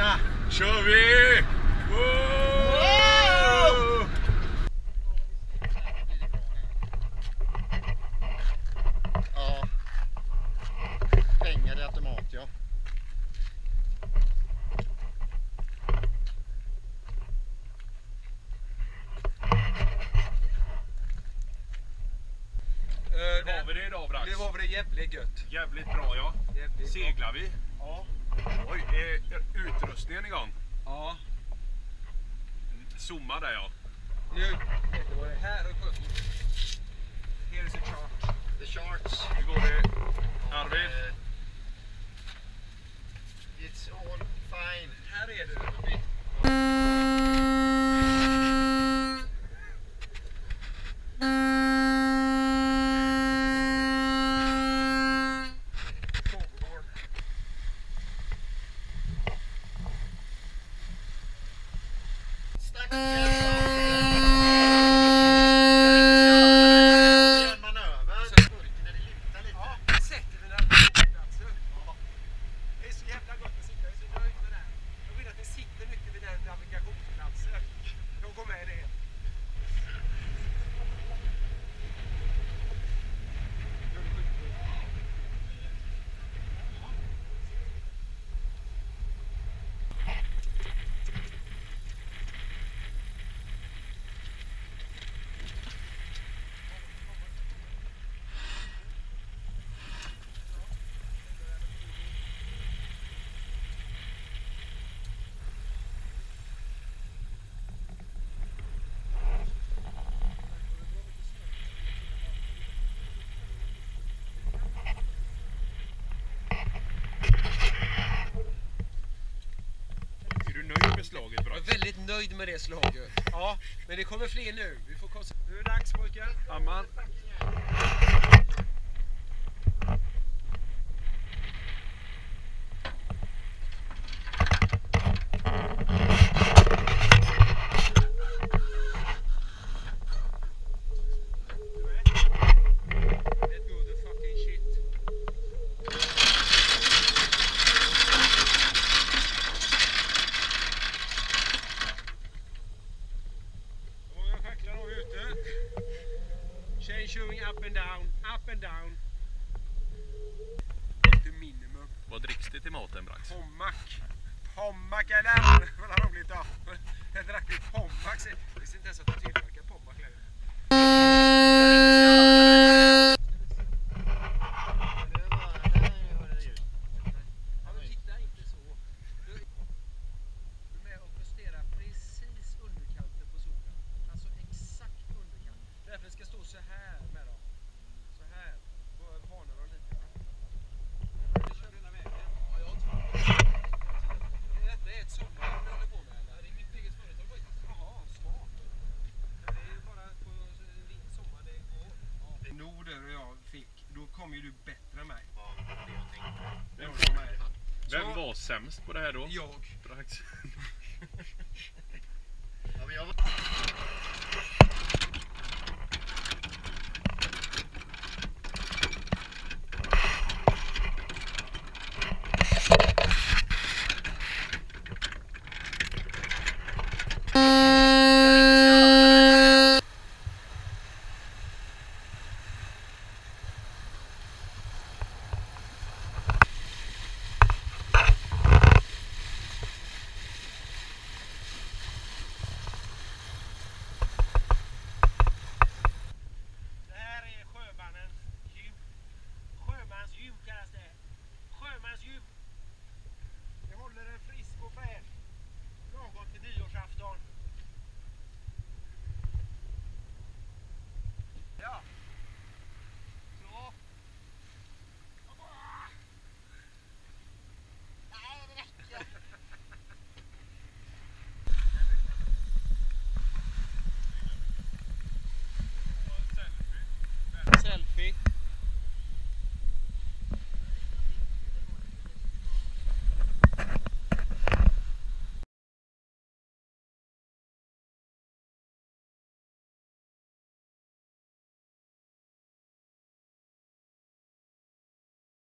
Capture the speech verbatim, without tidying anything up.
Tjena! Kör vi! Wow! Ja. Pengar i automat, ja. Hur har vi det idag, Brax? Nu var det jävligt gött. Jävligt bra, ja. Jävligt Seglar vi? Ja. Oj, är utrustningen igång? Ja. Zooma där, ja. Nu, det var det här och sjöfot. Here is a chart. The charts. Hur går det, Arvid? Uh, it's all fine. Här är det. Slaget, bra. Jag är väldigt nöjd med det slaget. Ja, men det kommer fler nu. Vi får koncentrera. Nu är det dags, pojkar. Amman. Showing up and down, up and down. Till minimum. Vad dricks det till maten, Brax? Pommac. Pommac eller? Vad roligt då. Jag drack ju Pommac. Jag visste inte ens att de tillverkar Pommac längre. Ja, men titta inte så. Du är med och justerar precis underkanten på solen. Alltså exakt underkant. Därför ska stå så här med dem. Så här. Varnar de lite. Vi kör hela vägen. Ja, jag tror det. Detta är ett sommar vi håller på med. Eller? Det är mitt eget företag. Jaha, smart. Det är ju bara på sommar det går. Ja. Norder och jag fick, då kom ju du bättre än mig. Ja, det jag tänkte. Vem, vem var sämst på det här då? Jag. Brax.